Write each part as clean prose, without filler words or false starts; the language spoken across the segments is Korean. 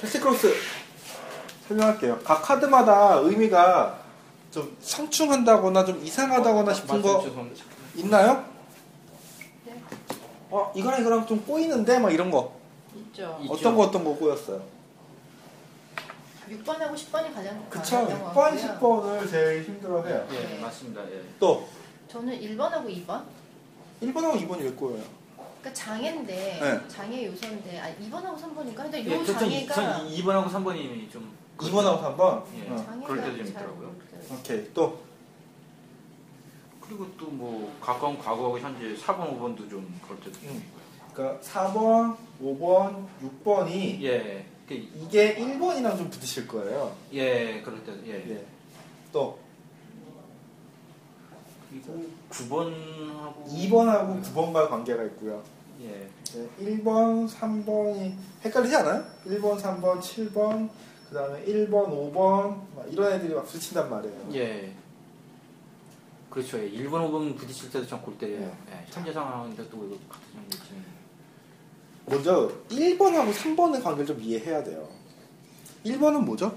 캐시크로스 설명할게요. 각 카드마다 의미가 좀 상충한다거나 좀 이상하다거나 싶은 거 있나요? 네. 이거랑 좀 꼬이는데 막 이런 거 있죠. 어떤 거 꼬였어요? 6번하고 10번이 가장 그쵸. 많았던 것 6번, 같고요. 10번을 제일 힘들어해요. 예, 네. 맞습니다. 예. 또 저는 1번하고 2번? 1번하고 2번이 왜 꼬여요? 그러니까 장애인데 네. 장애 요소인데 2번하고 3번인가? 근데 예, 요 장애가 전 2번하고 3번이 좀 2번하고 3번? 예. 장애가 그럴 때도 좀 잘 있더라고요. 모르겠어요. 오케이. 또 그리고 또 뭐 가까운 과거하고 현재 4번, 5번도 좀 그럴 때도 좀 있고요. 그러니까 4번, 5번, 6번이 예. 이게 1번이랑 좀 붙으실 거예요. 예, 그럴 때도 예. 예. 또 그리고 9번하고 2번하고 9번과 관계가 있고요. 예. 네, 1번, 3번이 헷갈리지 않아요? 1번, 3번, 7번, 그 다음에 1번, 5번 막 이런 애들이 막 부딪힌단 말이에요. 예. 그렇죠. 예. 1번, 5번 부딪힐 때도 참 골 때예요. 예. 예. 현재 상황인데 또 이거 같은 장면이 먼저 1번하고 3번의 관계를 좀 이해해야 돼요. 1번은 뭐죠?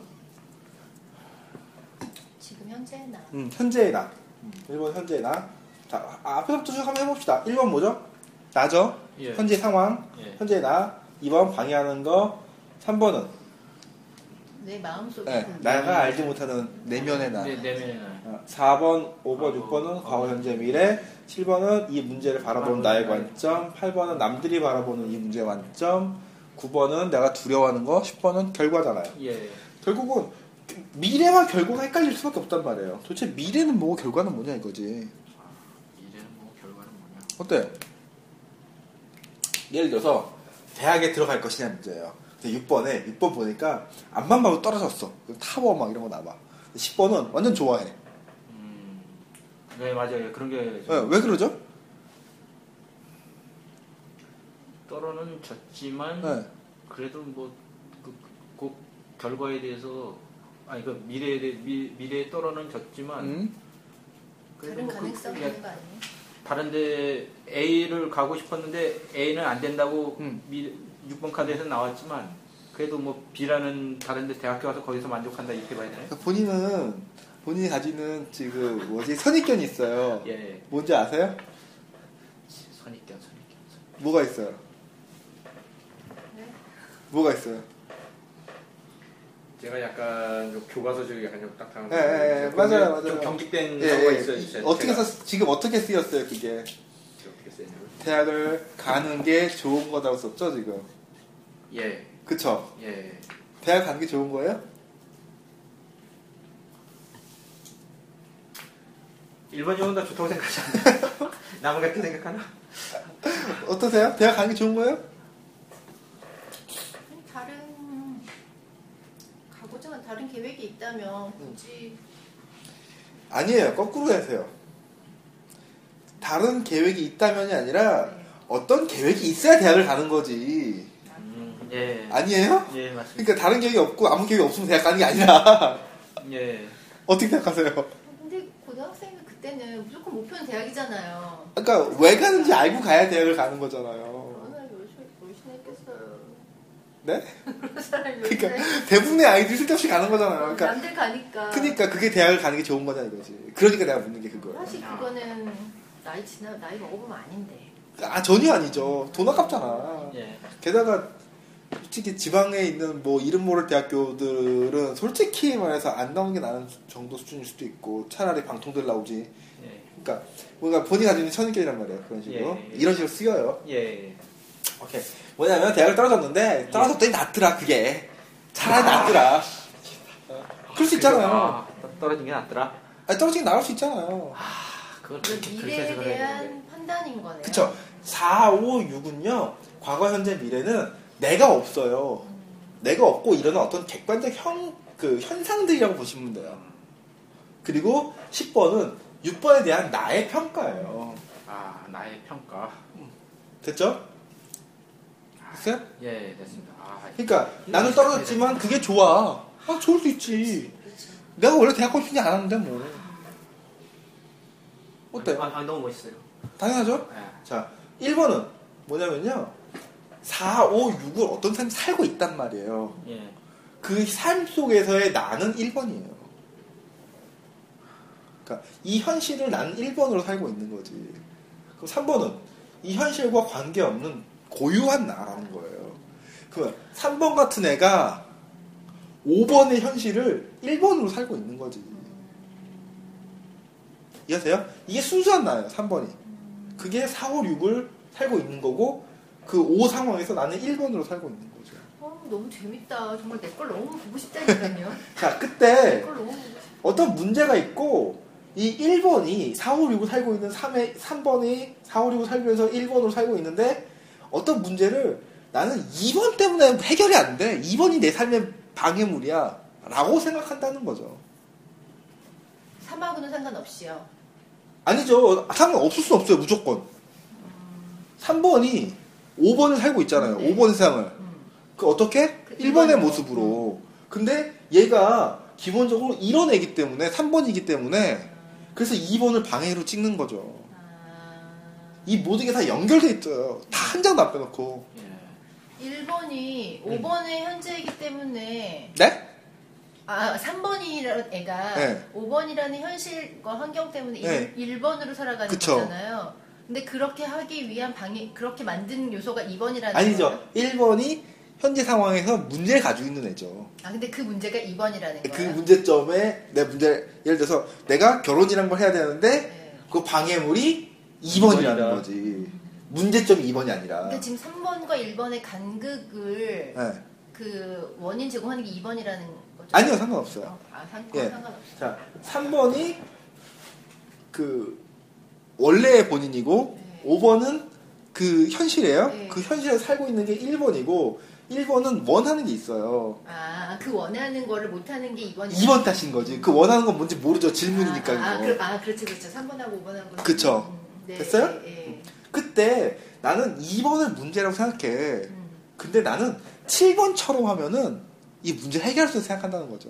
지금 현재의 나. 현재의 나. 1번 현재의 나. 자, 앞에서부터 쭉 한번 해봅시다. 1번 뭐죠? 나죠? 예. 현재 상황. 예. 현재의 나. 2번 방해하는 거. 3번은 내 마음속에 네, 나가 알지 못하는 내면의 나. 내면의 나. 4번, 5번, 6번은 과거, 현재, 미래. 7번은 이 문제를 바라보는 나의 관점. 8번은 남들이 바라보는 이 문제의 관점. 9번은 내가 두려워하는 거. 10번은 결과잖아요. 예. 결국은 미래와 결과가 헷갈릴 수밖에 없단 말이에요. 도대체 미래는 뭐고 결과는 뭐냐 이거지. 이제는 뭐 결과는 뭐냐? 어때요? 예를 들어서 대학에 들어갈 것이냐 문제예요. 6번 보니까 앞만 봐도 떨어졌어. 타워 막 이런 거 나와. 10번은 완전 좋아해. 네, 맞아요. 그런 게 네, 왜 그러죠? 떨어는 졌지만 네. 그래도 뭐 그 결과에 대해서 아니 그 미래에 떨어는 졌지만 그래도 다른 뭐 가능성이 있는 거 아니에요? 다른데 A를 가고 싶었는데 A는 안 된다고 6번 카드에서 나왔지만 그래도 뭐 B라는 다른데 대학교 가서 거기서 만족한다 이렇게 봐야 되나요? 그러니까 본인이 가지는 지금 선입견이 있어요. 예. 뭔지 아세요? 선입견. 뭐가 있어요? 네? 뭐가 있어요? 제가 약간 좀 교과서적이 약간 좀 딱딱한 예, 맞아요. 좀 경직된 예, 사고가 예. 있어요. 어떻게 지금 어떻게 쓰였어요, 그게? 어떻게 쓰였냐고? 대학을 가는 게 좋은 거라고 썼죠, 지금? 예. 그쵸? 예. 대학 가는 게 좋은 거예요? 1번 정도 다 좋다고 생각하지 않나요? 남은 같은 생각하나? 어떠세요? 대학 가는 게 좋은 거예요? 가고자 하는 다른 계획이 있다면 굳이 아니에요. 거꾸로 하세요. 다른 계획이 있다면이 아니라 어떤 계획이 있어야 대학을 가는 거지. 예. 아니에요? 예, 맞습니다. 그러니까 다른 계획이 없고 아무 계획이 없으면 대학 가는 게 아니라 예. 어떻게 생각하세요? 근데 고등학생은 그때는 무조건 목표는 대학이잖아요. 그러니까 왜 가는지 알고 가야 대학을 가는 거잖아요. 얼마나 열심히 했겠어요. 네? 그런 사람이 그러니까 요새 대부분의 아이들이 쓸데없이 가는 거잖아요. 그러니까 남들 가니까. 그러니까 그게 대학을 가는 게 좋은 거냐 이거지. 그러니까 내가 묻는 게 그거예요. 사실 그거는 나이 먹어보면 아닌데. 전혀 아니죠. 돈 아깝잖아. 예. 게다가 솔직히 지방에 있는 뭐 이름 모를 대학교들은 솔직히 말해서 안 나오는 게 나은 정도 수준일 수도 있고 차라리 방통들 나오지. 예. 그러니까 뭔가 본인이 가지고 있는 선입견이란 말이에요. 그런 식으로. 예. 이런 식으로 쓰여요. 예. 오케이. 뭐냐면 대학을 떨어졌는데 떨어졌더니 낫더라 그게. 차라리 낫더라. 그럴 수 있잖아요. 떨어진 게 낫더라. 아니, 떨어지긴 나올 수 있잖아요. 그걸 미래에 대한 판단인 거네요. 그쵸. 4, 5, 6은요. 과거, 현재, 미래는 내가 없어요. 내가 없고 일어난 어떤 객관적 현상들이라고 보시면 돼요. 그리고 10번은 6번에 대한 나의 평가예요. 아, 나의 평가. 됐죠? 됐어요? 예, 됐습니다. 그러니까 나는 떨어졌지만 그게 좋아. 좋을 수 있지. 내가 원래 대학 가고 싶지 않았는데 뭐. 어때요? 너무 멋있어요. 당연하죠? 예. 자, 1번은 뭐냐면요. 4, 5, 6을 어떤 사람이 살고 있단 말이에요. 예. 그 삶 속에서의 나는 1번이에요. 그러니까 이 현실을 나는 1번으로 살고 있는 거지. 그럼 3번은 이 현실과 관계없는 고유한 나라는 거예요. 그러면 3번 같은 애가 5번의 현실을 1번으로 살고 있는 거지. 이해하세요? 이게 순수한 나예요, 3번이. 그게 4, 5, 6을 살고 있는 거고, 그 5 상황에서 나는 1번으로 살고 있는 거죠. 너무 재밌다. 정말 내 걸 너무 보고 싶다니까요. 자, 그때 내 걸 너무 보고 싶다. 어떤 문제가 있고, 이 1번이 4, 5, 6을 살고 있는 3번이 4, 5, 6을 살면서 1번으로 살고 있는데, 어떤 문제를 나는 2번 때문에 해결이 안 돼. 2번이 내 삶의 방해물이야. 라고 생각한다는 거죠. 3하고는 상관없이요. 아니죠. 상관없을 수 없어요. 무조건. 3번이 5번을 살고 있잖아요. 네. 5번 세상을. 그 어떻게? 그 1번의 1번으로. 모습으로. 근데 얘가 기본적으로 이런 애기 때문에 3번이기 때문에 그래서 2번을 방해로 찍는 거죠. 이 모든 게 다 연결돼 있어요. 다 한 장 납해놓고. 1번이 5번의 현재이기 때문에 네? 3번이라는 애가 네. 5번이라는 현실과 환경 때문에 네. 1번으로 살아가는 그쵸. 거잖아요. 근데 그렇게 하기 위한 그렇게 만든 요소가 2번이라는 아니죠. 거예요? 1번이 현재 상황에서 문제를 가지고 있는 애죠. 근데 그 문제가 2번이라는 그 거예요? 문제점에 내 문제, 예를 들어서 내가 결혼이란 걸 해야 되는데 네. 그 방해물이 2번이라는 2번이다. 거지. 문제점이 2번이 아니라. 그러니까 지금 3번과 1번의 간극을 네. 그 원인 제공하는 게 2번이라는 거죠? 아니요, 상관없어요. 상관없어요. 자, 3번이 그 원래의 본인이고 네. 5번은 그 현실이에요. 네. 그 현실에 살고 있는 게 1번이고 1번은 원하는 게 있어요. 그 원하는 거를 못하는 게 2번이죠? 2번 탓인 거지. 그 원하는 건 뭔지 모르죠. 질문이니까. 그거. 그렇죠. 3번하고 5번하고. 그쵸. 네, 됐어요? 네. 그때 나는 2번을 문제라고 생각해. 근데 나는 7번처럼 하면은 이 문제 해결할 수 있다고 생각한다는 거죠.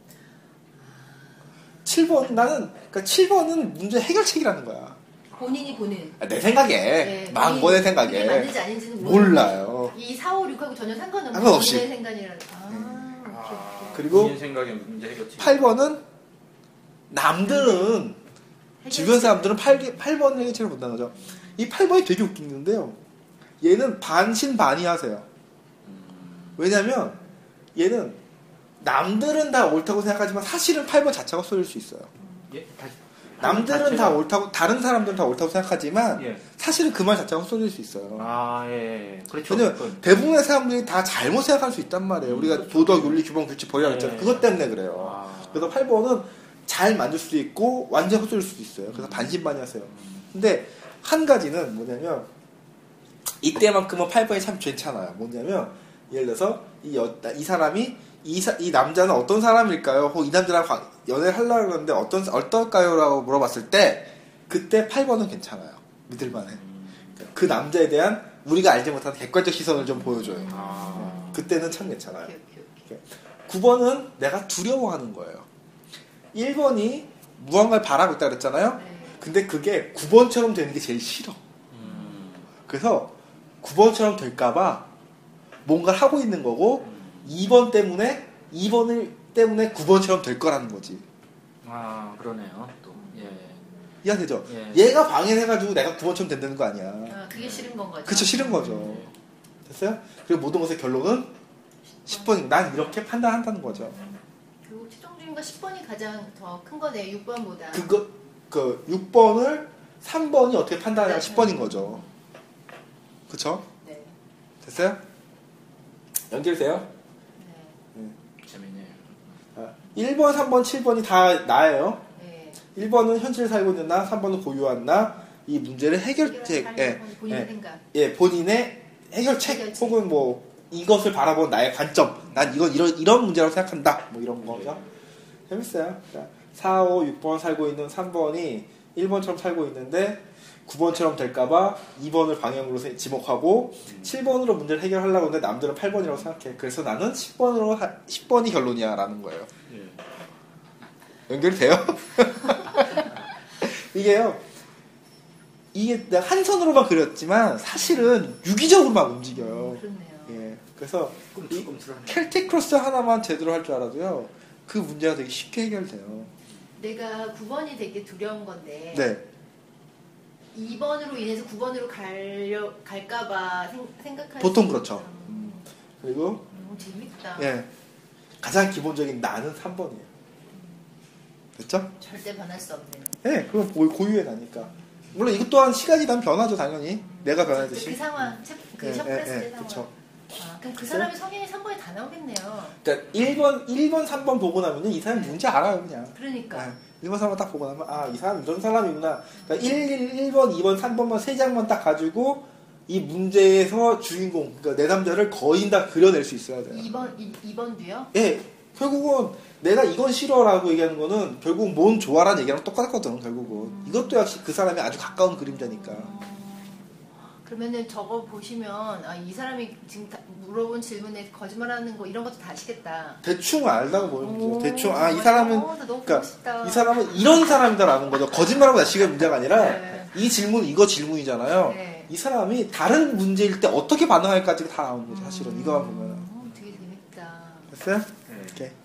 7번, 그러니까 7번은 문제 해결책이라는 거야. 본인이 보는. 내 생각에. 네, 망고의 그게 생각에. 맞는지 아닌지는 몰라요. 이 4, 5, 6하고 전혀 상관없는 상관없이. 본인의 생각이라는. 오케이. 그리고 본인 생각에 문제 해결책. 8번은 남들은 주변 사람들은 8번 해결책을 본다는 거죠. 이 8번이 되게 웃기는데요. 얘는 반신반의 하세요. 왜냐면 얘는 남들은 다 옳다고 생각하지만 사실은 8번 자체가 쏠릴 수 있어요. 예? 다시. 남들은 다 옳다고, 다른 사람들은 다 옳다고 생각하지만 예. 사실은 그 말 자체가 쏠릴 수 있어요. 예. 그렇죠. 왜냐면 대부분의 사람들이 다 잘못 생각할 수 있단 말이에요. 우리가 도덕, 윤리, 규범, 규칙, 법이라고 했잖아요. 그것 때문에 그래요. 그래서 8번은 잘 만들 수도 있고 완전 헛소릴 수도 있어요. 그래서 반신반의 하세요. 근데 한 가지는 뭐냐면 이때만큼은 8번이 참 괜찮아요. 뭐냐면 예를 들어서 이 사람이 이 남자는 어떤 사람일까요? 혹 이 남자랑 연애를 하려고 그러는데 어떨까요? 라고 물어봤을 때 그때 8번은 괜찮아요. 믿을만해. 그 남자에 대한 우리가 알지 못하는 객관적 시선을 좀 보여줘요. 그때는 참 괜찮아요. 오케이. 9번은 내가 두려워하는 거예요. 1번이 무언가를 바라고 있다 그랬잖아요. 네. 근데 그게 9번처럼 되는 게 제일 싫어. 그래서 9번처럼 될까봐 뭔가를 하고 있는 거고 2번 때문에 9번처럼 될 거라는 거지. 그러네요. 또. 예. 이해되죠? 예. 얘가 방해해가지고 내가 9번처럼 된다는 거 아니야. 그게 싫은 건 거죠. 그쵸, 싫은 거죠. 됐어요? 그리고 모든 것의 결론은 10번. 난 이렇게 판단한다는 거죠. 결국 최종주의가 10번이 가장 더 큰 거네요. 6번보다. 그 6번을 3번이 어떻게 판단하냐 10번인 거죠. 그쵸? 네. 됐어요? 연결돼요? 네. 재밌네요. 1번, 3번, 7번이 다 나예요. 네. 1번은 현실을 살고 있는 나, 3번은 고유한 나, 이 문제를 해결책, 본인의 생각. 본인의 해결책, 혹은 뭐, 이것을 바라본 나의 관점, 난 이런 문제라고 생각한다, 뭐 이런 거죠. 재밌어요. 4, 5, 6번 살고 있는 3번이 1번처럼 살고 있는데, 9번처럼 될까봐 2번을 방향으로 지목하고 7번으로 문제를 해결하려고 하는데 남들은 8번이라고 생각해. 그래서 나는 10번이 결론이야 라는 거예요. 연결이 돼요? 이게요. 이게 내가 한 손으로만 그렸지만 사실은 유기적으로 막 움직여요. 그렇네요. 예. 그래서 꿈틀꿈틀하네. 켈틱 크로스 하나만 제대로 할 줄 알아도요. 그 문제가 되게 쉽게 해결돼요. 내가 9번이 되게 두려운 건데 네. 2번으로 인해서 9번으로 갈까봐 생각할 보통 수 그렇죠. 있죠. 그리고 재밌다. 예. 가장 기본적인 나는 3번이에요. 됐죠? 절대 변할 수 없는. 예. 그건 고유의 나니까. 물론 이것 또한 시간이 지나면 변하죠, 당연히. 내가 변하듯이. 그 상황, 그 예, 셔프했을 예, 때 예, 상황. 그쵸. 아, 그럼 그 사람이 성향이 3번에 다 나오겠네요. 그러니까 1번, 3번 보고 나면요. 이 사람 뭔지 알아요, 그냥. 그러니까. 예. 1번, 3번 딱 보고 나면, 아, 이 사람 이런 사람이구나. 그러니까 1번, 2번, 3번만 세 장만 딱 가지고 이 문제에서 주인공, 그러니까 내담자를 거의 다 그려낼 수 있어야 돼요. 2번도요? 예. 결국은 내가 이건 싫어라고 얘기하는 거는 결국 뭔 좋아라는 얘기랑 똑같거든, 결국은. 이것도 역시 그 사람이 아주 가까운 그림자니까. 그러면은 저거 보시면 아, 이 사람이 지금 물어본 질문에 거짓말하는 거 이런 것도 다 아시겠다. 대충 알다고 보는 거죠. 오, 대충 아 이 정말요? 사람은 나 너무 보고 그러니까 싶다. 이 사람은 이런 사람이다라는 거죠. 거짓말하고 자식의 문제가 아니라 네. 이 질문 이거 질문이잖아요. 네. 이 사람이 다른 문제일 때 어떻게 반응할까지가 다 나오는 거죠. 사실은 이거만 보면. 되게 재밌다. 됐어요? 네. 이렇게.